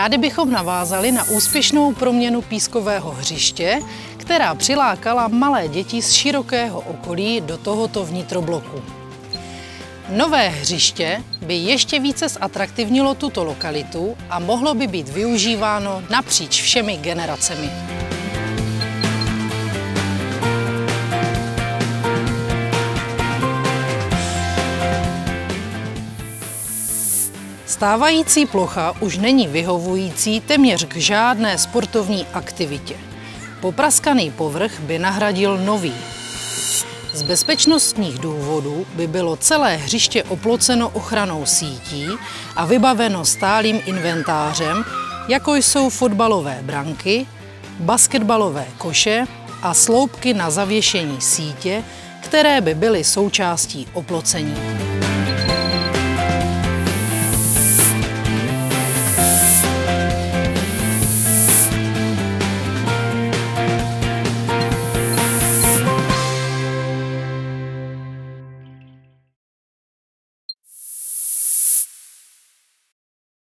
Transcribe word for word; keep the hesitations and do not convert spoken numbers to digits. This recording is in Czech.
Rádi bychom navázali na úspěšnou proměnu pískového hřiště, která přilákala malé děti z širokého okolí do tohoto vnitrobloku. Nové hřiště by ještě více zatraktivnilo tuto lokalitu a mohlo by být využíváno napříč všemi generacemi. Stávající plocha už není vyhovující téměř k žádné sportovní aktivitě. Popraskaný povrch by nahradil nový. Z bezpečnostních důvodů by bylo celé hřiště oploceno ochrannou sítí a vybaveno stálým inventářem, jako jsou fotbalové branky, basketbalové koše a sloupky na zavěšení sítě, které by byly součástí oplocení.